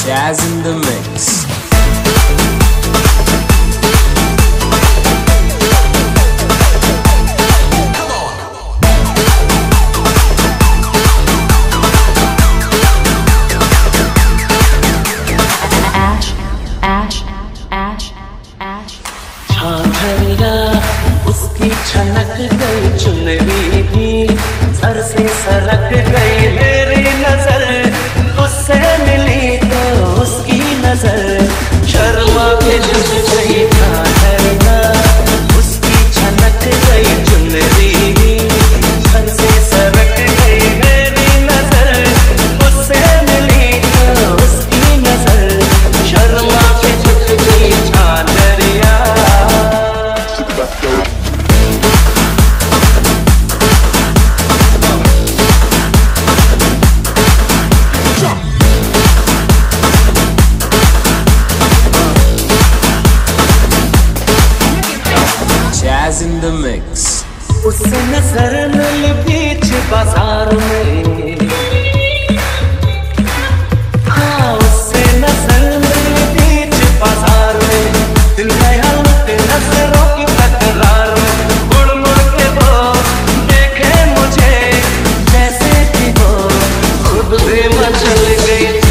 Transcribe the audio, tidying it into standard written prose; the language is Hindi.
Jazz in the mix. Jhajharia उसकी छनक गई चुनरी भी सर से सरक गई मेरी नजर उससे मिली तो उसकी नजर शर्मा के झुक गई झांझरिया उसकी छनक गई चुनरी भी सर से सरक गई मेरी नजर उससे मिली तो उसकी नजर शर्मा के झुक गई Jhajharia Jazz in the mix. उससे नजर मिली बीच बाजार में, हाँ उससे नजर मिली बीच बाजार में, दिल गया उनके नजरों की तकरार में, मुड़ मुड़ के वो देखे मुझे जैसे कि वो खुद भी मचल गई